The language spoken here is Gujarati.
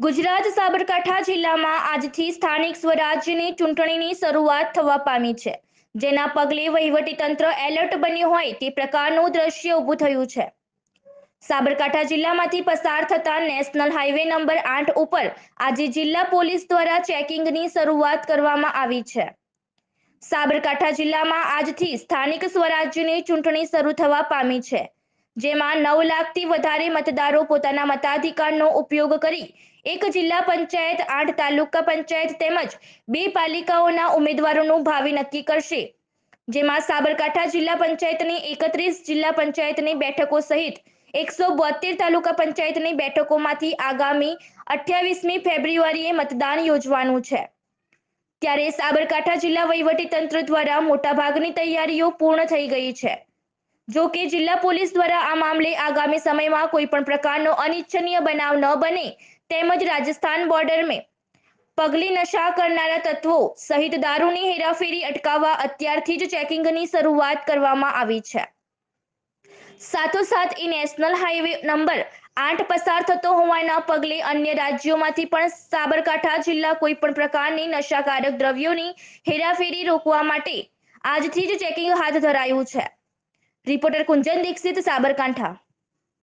ગુજરાત સાબરકાંઠા જિલ્લામાં આજથી સ્થાનિક સ્વરાજ્યની ચૂંટણીની શરૂઆત થવા પામી છે, જેના પગલે વહીવટીતંત્ર એલર્ટ બન્યું હોય તે પ્રકારનું દ્રશ્ય ઊભું થયું છે। સાબરકાંઠા જિલ્લામાંથી પસાર થતા નેશનલ હાઈવે નંબર 8 ઉપર આજે જિલ્લા પોલીસ દ્વારા ચેકિંગની શરૂઆત કરવામાં આવી છે। સાબરકાંઠા જિલ્લામાં આજથી સ્થાનિક સ્વરાજ્યની ચૂંટણી શરૂ થવા પામી છે, જેમાં 9 લાખથી વધારે મતદારો પોતાના મતાધિકારનો ઉપયોગ કરી એક જિલ્લા પંચાયત, 8 તાલુકા પંચાયત તેમજ 2 પાલિકાઓના ઉમેદવારોનું ભાવિ નક્કી કરશે, જેમાં સાબરકાંઠા જિલ્લા પંચાયતની 31 જિલ્લા પંચાયતની બેઠકો સહિત 172 તાલુકા પંચાયતની બેઠકોમાંથી આગામી 28મી ફેબ્રુઆરીએ મતદાન યોજવાનું છે। ત્યારે સાબરકાંઠા જિલ્લા વહીવટીતંત્ર દ્વારા મોટાભાગની તૈયારીઓ પૂર્ણ થઈ ગઈ છે। જો કે જિલ્લા પોલીસ દ્વારા આ મામલે આગામી સમયમાં કોઈ પણ પ્રકારનો અનિચ્છનીય બનાવ ન બને તેમજ રાજસ્થાન બોર્ડર में પગલી નશા કરનારા તત્વો સહિત દારૂની હેરાફેરી અટકાવવા અત્યારથી જ ચેકિંગની શરૂઆત કરવામાં આવી છે। સાથોસાથ નેશનલ હાઈવે નંબર 8 પસાર થતો હોવાના પગલે અન્ય રાજ્યોમાંથી પણ સાબરકાંઠા જિલ્લા કોઈ પણ પ્રકારની નશાકારક દ્રવ્યોની હેરાફેરી રોકવા માટે આજથી જ ચેકિંગ હાથ ધરાયું છે। રિપોર્ટર કુંજન દીક્ષિત, સાબરકાંઠા।